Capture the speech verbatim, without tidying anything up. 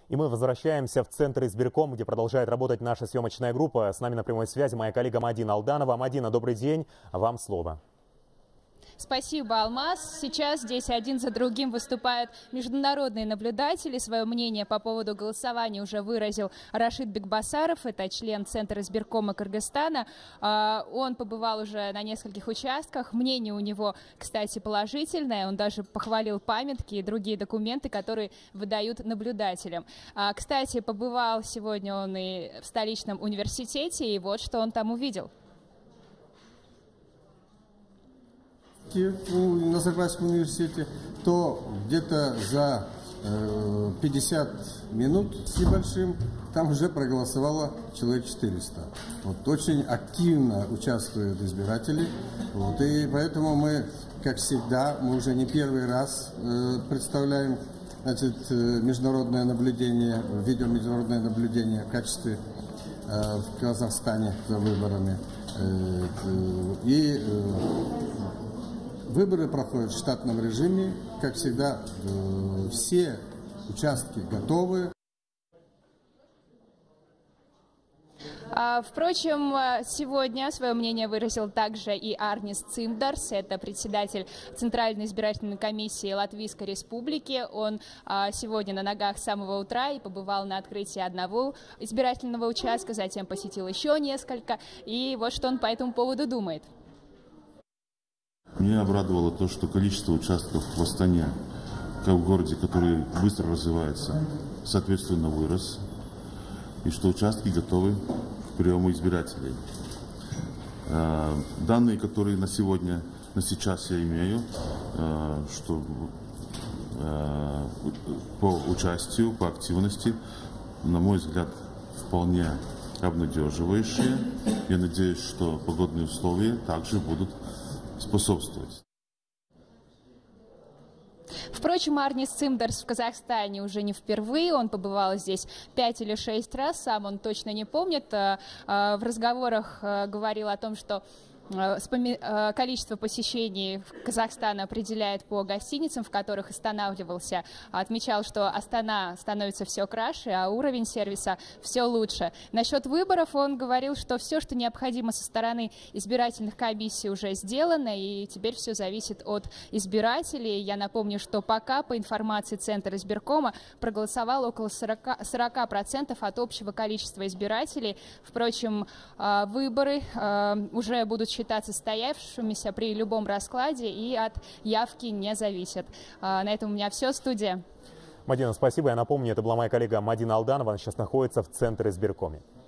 И мы возвращаемся в центр избирком, где продолжает работать наша съемочная группа. С нами на прямой связи моя коллега Мадина Алданова. Мадина, добрый день. Вам слово. Спасибо, Алмаз. Сейчас здесь один за другим выступают международные наблюдатели. Свое мнение по поводу голосования уже выразил Рашид Бекбасаров, это член Центра избиркома Кыргызстана. Он побывал уже на нескольких участках. Мнение у него, кстати, положительное. Он даже похвалил памятки и другие документы, которые выдают наблюдателям. Кстати, побывал сегодня он и в столичном университете, и вот что он там увидел. В Назарбайском университете, то где-то за пятьдесят минут с небольшим там уже проголосовало человек четыреста. Вот, очень активно участвуют избиратели. Вот, и поэтому мы, как всегда, мы уже не первый раз э, представляем значит, международное наблюдение, ведем международное наблюдение в качестве э, в Казахстане за выборами. Э, э, и э, Выборы проходят в штатном режиме. Как всегда, все участки готовы. Впрочем, сегодня свое мнение выразил также и Арнис Цимдарс, это председатель Центральной избирательной комиссии Латвийской Республики. Он сегодня на ногах с самого утра и побывал на открытии одного избирательного участка, затем посетил еще несколько. И вот что он по этому поводу думает. Меня обрадовало то, что количество участков в Астане, как в городе, который быстро развивается, соответственно вырос, и что участки готовы к приему избирателей. Данные, которые на сегодня, на сейчас я имею, что по участию, по активности, на мой взгляд, вполне обнадеживающие. Я надеюсь, что погодные условия также будут способствовать. Впрочем, Арнис Цимдарс в Казахстане уже не впервые. Он побывал здесь пять или шесть раз, сам он точно не помнит. В разговорах говорил о том, что количество посещений Казахстана определяет по гостиницам, в которых останавливался. Отмечал, что Астана становится все краше, а уровень сервиса все лучше. Насчет выборов он говорил, что все, что необходимо со стороны избирательных комиссий, уже сделано, и теперь все зависит от избирателей. Я напомню, что пока, по информации Центра избиркома, проголосовало около сорока процентов от общего количества избирателей. Впрочем, выборы уже будут считаться состоявшимися при любом раскладе и от явки не зависят. На этом у меня все. Студия. Мадина, спасибо. Я напомню, это была моя коллега Мадина Алданова. Она сейчас находится в Центре избиркоме.